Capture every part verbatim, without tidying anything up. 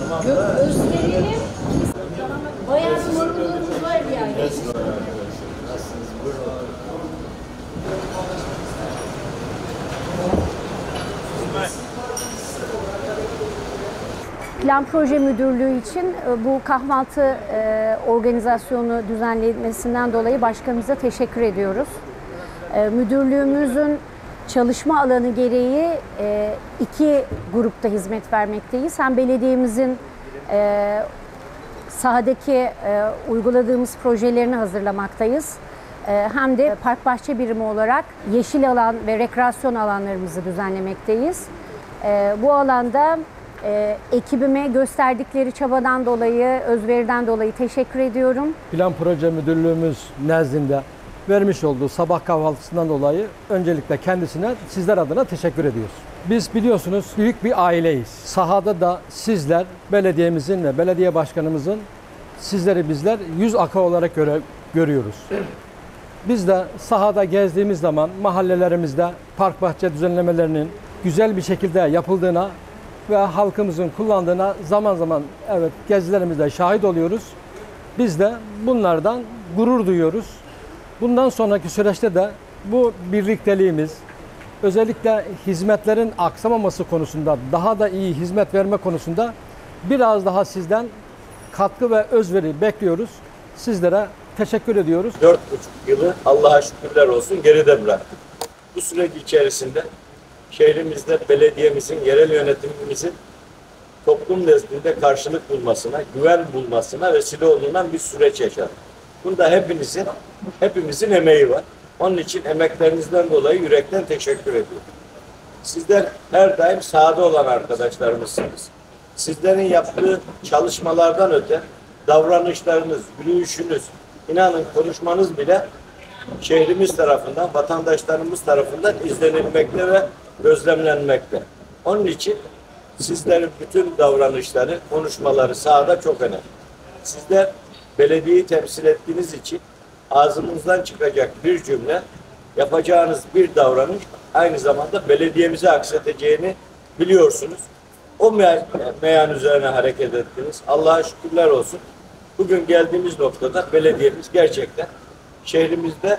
Gö gösterelim. Bayağı sorumluluğumuz var yani. Plan Proje Müdürlüğü için bu kahvaltı organizasyonu düzenlenmesinden dolayı başkanımıza teşekkür ediyoruz. Müdürlüğümüzün çalışma alanı gereği iki grupta hizmet vermekteyiz. Hem belediyemizin sahadaki uyguladığımız projelerini hazırlamaktayız. Hem de park bahçe birimi olarak yeşil alan ve rekreasyon alanlarımızı düzenlemekteyiz. Bu alanda e, ekibime gösterdikleri çabadan dolayı, özveriden dolayı teşekkür ediyorum. Plan Proje Müdürlüğümüz nezdinde vermiş olduğu sabah kahvaltısından dolayı öncelikle kendisine sizler adına teşekkür ediyoruz. Biz biliyorsunuz büyük bir aileyiz. Sahada da sizler, belediyemizin ve belediye başkanımızın sizleri bizler yüz aka olarak göre, görüyoruz. Biz de sahada gezdiğimiz zaman mahallelerimizde park bahçe düzenlemelerinin güzel bir şekilde yapıldığına ve halkımızın kullandığına zaman zaman evet gezilerimizde şahit oluyoruz. Biz de bunlardan gurur duyuyoruz. Bundan sonraki süreçte de bu birlikteliğimiz, özellikle hizmetlerin aksamaması konusunda, daha da iyi hizmet verme konusunda biraz daha sizden katkı ve özveri bekliyoruz. Sizlere teşekkür ediyoruz. Dört buçuk yılı Allah'a şükürler olsun geride bıraktık. Bu süreç içerisinde şehrimizde belediyemizin, yerel yönetimimizin toplum nezdinde karşılık bulmasına, güven bulmasına vesile olunan bir süreç yaşadık. Bunda hepinizin, hepimizin emeği var. Onun için emeklerinizden dolayı yürekten teşekkür ediyorum. Sizler her daim sahada olan arkadaşlarımızsınız. Sizlerin yaptığı çalışmalardan öte davranışlarınız, yürüyüşünüz, inanın konuşmanız bile şehrimiz tarafından, vatandaşlarımız tarafından izlenilmekte ve gözlemlenmekte. Onun için sizlerin bütün davranışları, konuşmaları sahada çok önemli. Sizler belediyeyi temsil ettiğiniz için ağzınızdan çıkacak bir cümle, yapacağınız bir davranış aynı zamanda belediyemize akseteceğini biliyorsunuz. O me meyan üzerine hareket ettiniz. Allah'a şükürler olsun. Bugün geldiğimiz noktada belediyemiz gerçekten şehrimizde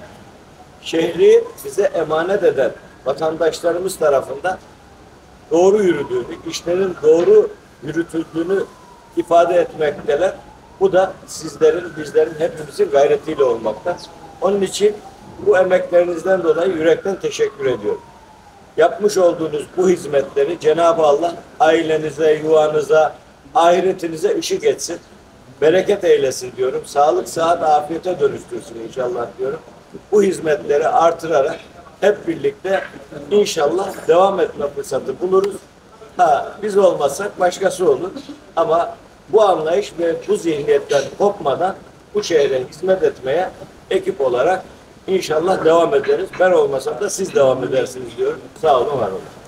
şehri bize emanet eden vatandaşlarımız tarafından doğru yürüdüğünü, işlerin doğru yürütüldüğünü ifade etmekteler. Bu da sizlerin, bizlerin, hepimizin gayretiyle olmakta. Onun için bu emeklerinizden dolayı yürekten teşekkür ediyorum. Yapmış olduğunuz bu hizmetleri Cenab-ı Allah ailenize, yuvanıza, ahiretinize ışık etsin. Bereket eylesin diyorum. Sağlık, sıhhat, afiyete dönüştürsün inşallah diyorum. Bu hizmetleri artırarak hep birlikte inşallah devam etme fırsatı buluruz. Ha, biz olmasak başkası olur. Ama bu anlayış ve bu zihniyetten kopmadan bu şehre hizmet etmeye ekip olarak inşallah devam ederiz. Ben olmasam da siz devam edersiniz diyorum. Sağ olun, var olun.